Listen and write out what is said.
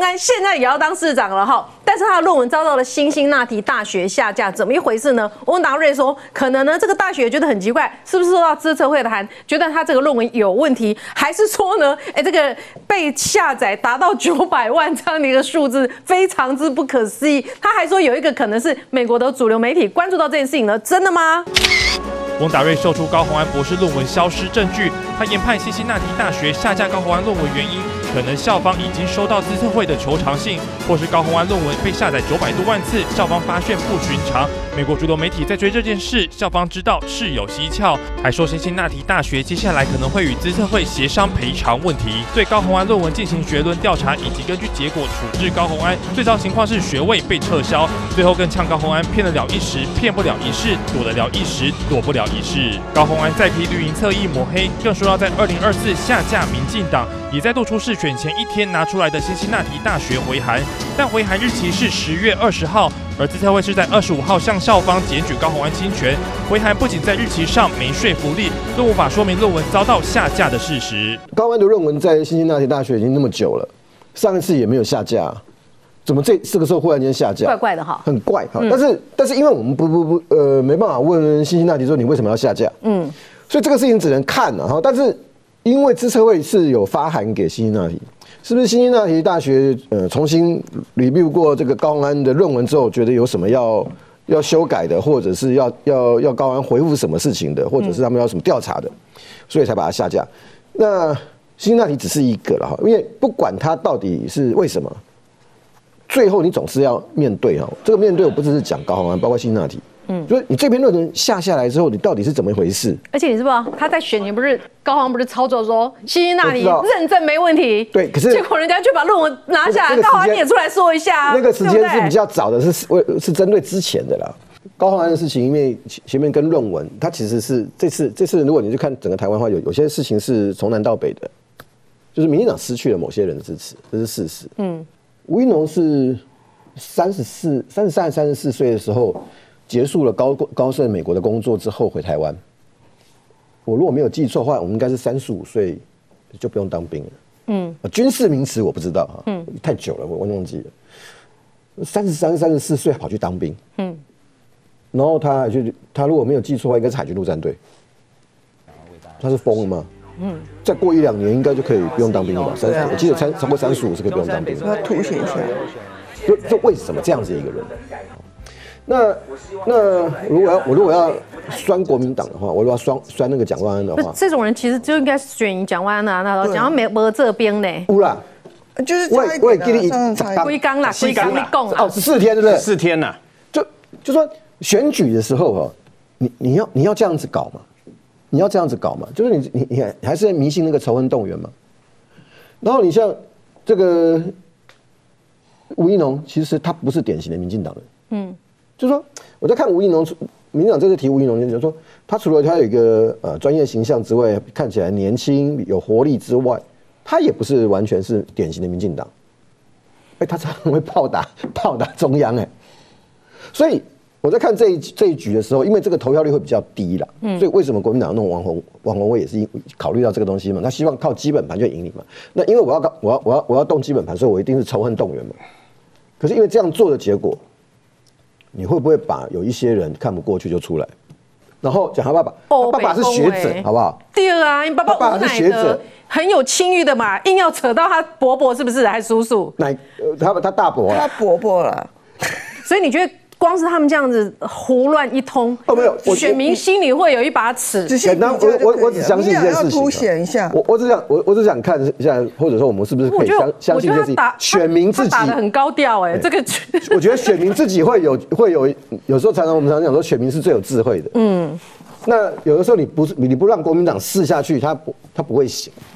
安现在也要当市长了哈，但是他的论文遭到了辛辛那提大学下架，怎么一回事呢？翁达瑞说，可能呢这个大学觉得很奇怪，是不是受到资策会的函，觉得他这个论文有问题，还是说呢，这个被下载达到900万这样的一个数字，非常之不可思议。他还说有一个可能是美国的主流媒体关注到这件事情呢，真的吗？ 翁达瑞秀出高虹安博士论文消失证据，他研判辛辛那提大学下架高虹安论文原因，可能校方已经收到资策会的求偿信，或是高虹安论文被下载900多万次，校方发现不寻常。美国主流媒体在追这件事，校方知道事有蹊跷，还说辛辛那提大学接下来可能会与资策会协商赔偿问题，对高虹安论文进行学伦调查，以及根据结果处置高虹安。最糟情况是学位被撤销，最后更呛高虹安骗得了一时，骗不了一世，躲得了一时，躲不了一世。高虹安再批绿营侧翼抹黑，更说要在2024下架民进党，也再度出示选前一天拿出来的辛辛那提大学回函，但回函日期是10月20号，而资策会是在25号向校方检举高虹安侵权。回函不仅在日期上没说服力，更无法说明论文遭到下架的事实。 高虹安的论文在辛辛那提大学已经那么久了，上一次也没有下架。怎么这个时候忽然间下架？ 怪怪的哈， 很怪哈。但是因为我们没办法问辛辛那提说你为什么要下架，所以这个事情只能看了哈。但是因为资策会是有发函给辛辛那提，是不是辛辛那提大学重新 review 过这个高虹安的论文之后，觉得有什么要修改的，或者是要高虹安回复什么事情的，或者是他们要什么调查的，所以才把它下架。那辛辛那提只是一个了哈，因为不管他到底是为什么。最后你总是要面对哈，这个面对我不只是讲高虹安，包括辛辛那提，所以你这篇论文下来之后，你到底是怎么一回事？ 而且你知不知道他在选前不是高虹安不是操作说辛辛那提认证没问题， 对，可是结果人家就把论文拿下来，高虹安你也出来说一下啊， 那个时间是比较早的，是针对之前的啦。高虹安的事情，因为前面跟论文，它其实是这次如果你去看整个台湾的话，有些事情是从南到北的，就是民进党失去了某些人的支持，这是事实。吴怡农是33、34岁的时候结束了高盛美国的工作之后回台湾。我如果没有记错的话，我们应该是35岁就不用当兵了。军事名词我不知道哈，太久了我忘记了。33、34岁跑去当兵，然后他如果没有记错的话，应该是海军陆战队。他是疯了吗？再过1-2年应该就可以不用当兵了吧？我记得超过35是可以不用当兵的。 要凸显一下， 就为什么这样子一个人？那如果要酸国民党的话，我如果要酸那个蒋万安的话， 这种人其实就应该选蒋万安啊，那蒋万安没这边呢。 有啦， 就是我也给你归纲啦，归纲你讲哦，14天对不对 ？14天呐， 就说选举的时候哈，你要这样子搞嘛？你要这样子搞嘛？就是你还是迷信那个仇恨动员嘛？然后你像这个吴怡农，其实他不是典型的民进党人。就是说我在看吴怡农，民进党这次提吴怡农，就是说他除了他有一个专业形象之外，看起来年轻有活力之外，他也不是完全是典型的民进党。他常常会炮打中央所以。我在看这一局的时候，因为这个投票率会比较低啦，所以为什么国民党弄王宏威也是考虑到这个东西嘛？他希望靠基本盘就赢你嘛。那因为我要动基本盘，所以我一定是仇恨动员嘛。可是因为这样做的结果，你会不会把有一些人看不过去就出来，然后讲他爸爸，他爸爸是学者，好不好？ 对啊，你爸爸是学者，很有清誉的嘛，硬要扯到他伯伯是不是？还叔叔？ 他大伯啊， 他伯伯了。 所以你觉得？光是他们这样子胡乱一通， 没有， 选民心里会有一把尺。 简单，我只相信一件事情， 凸显一下。 我只想看一下，或者说我们是不是可以相信一件事情？选民自己打得很高调这个我觉得选民自己会有时候我们常讲说选民是最有智慧的。那有的时候你不让国民党试下去，他不会醒。